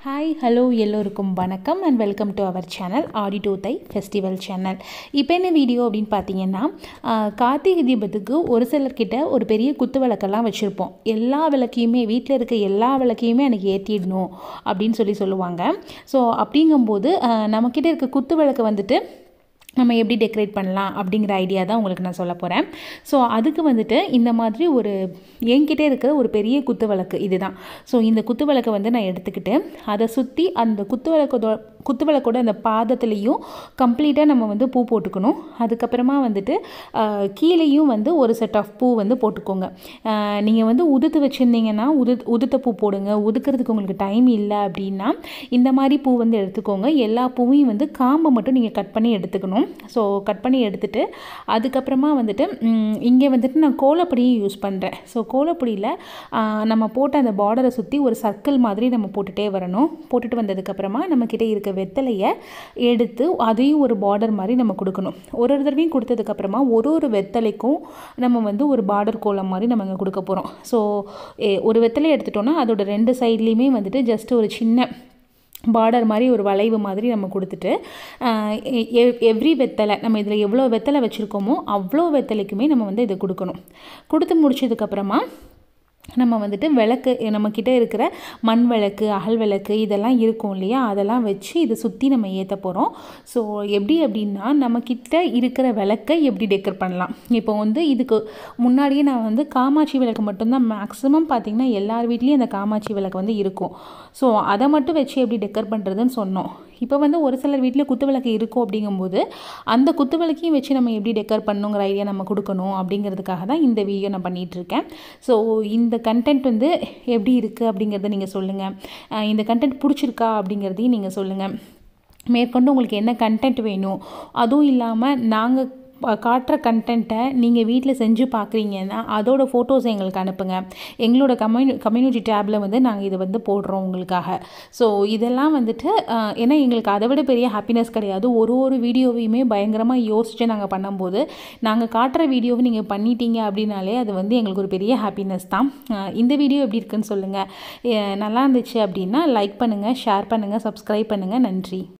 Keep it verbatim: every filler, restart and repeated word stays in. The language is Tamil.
ஹாய் ஹலோ எல்லோருக்கும் வணக்கம் and welcome to our channel ஆடிட்டோத்தை ஃபெஸ்டிவல் சேனல். இப்போ என்ன வீடியோ அப்படின்னு பார்த்தீங்கன்னா, கார்த்திகை தீபத்துக்கு ஒரு சிலர்கிட்ட ஒரு பெரிய குத்து விளக்கெல்லாம் வச்சுருப்போம். எல்லா விளக்கையுமே வீட்டில் இருக்க எல்லா விளக்கையுமே எனக்கு ஏற்றிடணும் அப்படின்னு சொல்லி சொல்லுவாங்க. ஸோ அப்படிங்கும்போது நம்மக்கிட்ட இருக்க குத்து விளக்கு வந்துட்டு நம்ம எப்படி டெக்கரேட் பண்ணலாம் அப்படிங்கிற ஐடியா தான் உங்களுக்கு நான் சொல்ல போகிறேன். ஸோ அதுக்கு வந்துட்டு இந்த மாதிரி ஒரு என்கிட்டே இருக்கிற ஒரு பெரிய குத்து விளக்கு இது தான். ஸோ இந்த குத்து விளக்கை வந்து நான் எடுத்துக்கிட்டு அதை சுற்றி அந்த குத்து விளக்கோட குத்து விளக்கோட அந்த பாதத்துலேயும் கம்ப்ளீட்டாக நம்ம வந்து பூ போட்டுக்கணும். அதுக்கப்புறமா வந்துட்டு கீழேயும் வந்து ஒரு செட் ஆஃப் பூ வந்து போட்டுக்கோங்க. நீங்கள் வந்து உதுத்து வச்சுருந்தீங்கன்னா உது உதுத்த பூ போடுங்க. உதுக்கிறதுக்கு உங்களுக்கு டைம் இல்லை அப்படின்னா இந்த மாதிரி பூ வந்து எடுத்துக்கோங்க. எல்லா பூவையும் வந்து காம்பை மட்டும் நீங்கள் கட் பண்ணி எடுத்துக்கணும். ஸோ கட் பண்ணி எடுத்துகிட்டு அதுக்கப்புறமா வந்துட்டு இங்கே வந்துட்டு நான் கோலப்பொடியும் யூஸ் பண்ணுறேன். ஸோ கோலப்பொடியில் நம்ம போட்ட அந்த பார்டரை சுற்றி ஒரு சர்க்கிள் மாதிரி நம்ம போட்டுகிட்டே வரணும். போட்டுட்டு வந்ததுக்கப்புறமா நம்மக்கிட்ட இருக்க வெத்தலையை எடுத்து அதையும் ஒரு பார்டர் மாதிரி நம்ம கொடுக்கணும். ஒரு ஒரு தடவையும் கொடுத்ததுக்கப்புறமா ஒரு ஒரு வெத்தலைக்கும் நம்ம வந்து ஒரு பார்டர் கோலம் மாதிரி நம்ம இங்கே கொடுக்க போகிறோம். ஸோ ஒரு வெத்தலை எடுத்துட்டோன்னா அதோட ரெண்டு சைட்லேயுமே வந்துட்டு ஜஸ்ட் ஒரு சின்ன பார்டர் மாதிரி ஒரு வளைவு மாதிரி நம்ம கொடுத்துட்டு எவ்ரி வெத்தலை நம்ம இதில் எவ்வளோ வெத்தலை வச்சுருக்கோமோ அவ்வளோ வெத்தலைக்குமே நம்ம வந்து இதை கொடுக்கணும். கொடுத்து முடிச்சதுக்கப்புறமா நம்ம வந்துட்டு விளக்கு நம்மக்கிட்ட இருக்கிற மண் விளக்கு அகல் விளக்கு இதெல்லாம் இருக்கும் இல்லையா, அதெல்லாம் வச்சு இதை சுற்றி நம்ம ஏற்ற போகிறோம். ஸோ எப்படி அப்படின்னா நம்மக்கிட்ட இருக்கிற விளக்கை எப்படி டெக்கர் பண்ணலாம். இப்போ வந்து இதுக்கு முன்னாடியே நான் வந்து காமாட்சி விளக்கு மட்டும்தான் மேக்ஸிமம் பார்த்திங்கன்னா எல்லார் வீட்லேயும் அந்த காமாட்சி விளக்கு வந்து இருக்கும். ஸோ அதை மட்டும் வச்சு எப்படி டெக்கர் பண்ணுறதுன்னு சொன்னோம். இப்போ வந்து ஒரு சிலர் வீட்டில் குத்து விளக்கு இருக்கும் அப்படிங்கும்போது அந்த குத்து விளக்கையும் வச்சு நம்ம எப்படி டெக்கர் பண்ணணுங்கிற ஐடியா நம்ம கொடுக்கணும் அப்படிங்கிறதுக்காக தான் இந்த வீடியோ நான் பண்ணிகிட்ருக்கேன். ஸோ இந்த கண்டென்ட் வந்து எப்படி இருக்குது அப்படிங்கிறத நீங்கள் சொல்லுங்கள். இந்த கண்டென்ட் பிடிச்சிருக்கா அப்படிங்கிறதையும் நீங்கள் சொல்லுங்கள். மேற்கொண்டு உங்களுக்கு என்ன கண்டென்ட் வேணும், அதுவும் இல்லாமல் நாங்கள் காட்டுற கண்டென்ட்டை நீங்கள் வீட்டில் செஞ்சு பார்க்குறீங்கன்னா அதோட ஃபோட்டோஸ் எங்களுக்கு அனுப்புங்க. எங்களோட கம்யூனி கம்யூனிட்டி டேப்பில் வந்து நாங்கள் இதை வந்து போடுறோம் உங்களுக்காக. ஸோ இதெல்லாம் வந்துட்டு ஏன்னா எங்களுக்கு அதை விட பெரிய ஹாப்பினஸ் கிடையாது. ஒரு ஒரு வீடியோவையுமே பயங்கரமாக யோசித்து நாங்கள் பண்ணும்போது நாங்கள் காட்டுற வீடியோவை நீங்கள் பண்ணிட்டீங்க அப்படின்னாலே அது வந்து எங்களுக்கு ஒரு பெரிய ஹாப்பினஸ் தான். இந்த வீடியோ எப்படி இருக்குன்னு சொல்லுங்கள். நல்லா இருந்துச்சு அப்படின்னா லைக் பண்ணுங்கள், ஷேர் பண்ணுங்கள், சப்ஸ்கிரைப் பண்ணுங்கள். நன்றி.